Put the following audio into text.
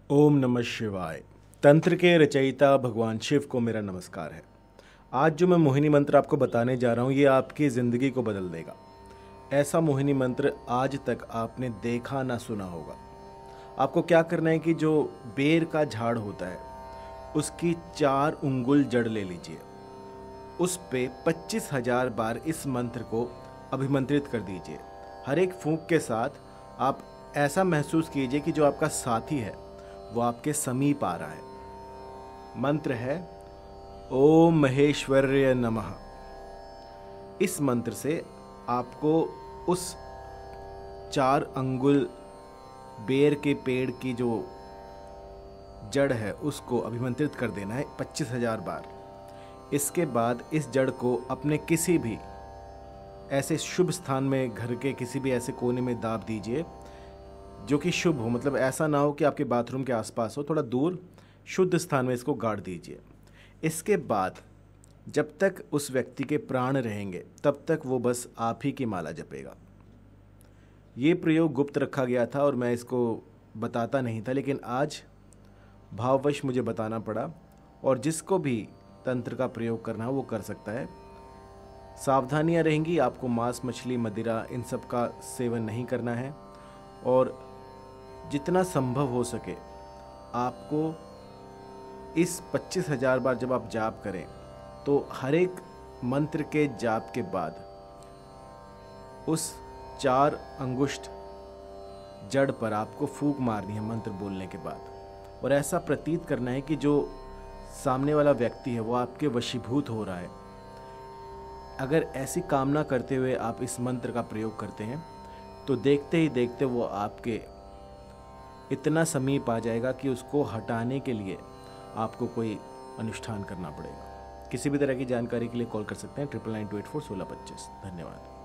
ओम नमः शिवाय। तंत्र के रचयिता भगवान शिव को मेरा नमस्कार है। आज जो मैं मोहिनी मंत्र आपको बताने जा रहा हूँ ये आपकी ज़िंदगी को बदल देगा। ऐसा मोहिनी मंत्र आज तक आपने देखा ना सुना होगा। आपको क्या करना है कि जो बेर का झाड़ होता है उसकी 4 उंगुल जड़ ले लीजिए, उस पे 25,000 बार इस मंत्र को अभिमंत्रित कर दीजिए। हर एक फूंक के साथ आप ऐसा महसूस कीजिए कि जो आपका साथी है वो आपके समीप आ रहा है। मंत्र है ओम महेश्वर्य नमः। इस मंत्र से आपको उस 4 अंगुल बेर के पेड़ की जो जड़ है उसको अभिमंत्रित कर देना है 25,000 बार। इसके बाद इस जड़ को अपने किसी भी ऐसे शुभ स्थान में, घर के किसी भी ऐसे कोने में दाब दीजिए जो कि शुभ हो। मतलब ऐसा ना हो कि आपके बाथरूम के आसपास हो, थोड़ा दूर शुद्ध स्थान में इसको गाड़ दीजिए। इसके बाद जब तक उस व्यक्ति के प्राण रहेंगे तब तक वो बस आप ही की माला जपेगा। ये प्रयोग गुप्त रखा गया था और मैं इसको बताता नहीं था, लेकिन आज भाववश मुझे बताना पड़ा। और जिसको भी तंत्र का प्रयोग करना है वो कर सकता है। सावधानियां रहेंगी, आपको मांस, मछली, मदिरा इन सब का सेवन नहीं करना है। और जितना संभव हो सके आपको इस 25,000 बार जब आप जाप करें तो हर एक मंत्र के जाप के बाद उस 4 अंगुष्ठ जड़ पर आपको फूंक मारनी है मंत्र बोलने के बाद। और ऐसा प्रतीत करना है कि जो सामने वाला व्यक्ति है वो आपके वशीभूत हो रहा है। अगर ऐसी कामना करते हुए आप इस मंत्र का प्रयोग करते हैं तो देखते ही देखते वो आपके इतना समीप आ जाएगा कि उसको हटाने के लिए आपको कोई अनुष्ठान करना पड़ेगा। किसी भी तरह की जानकारी के लिए कॉल कर सकते हैं 9992841625। धन्यवाद।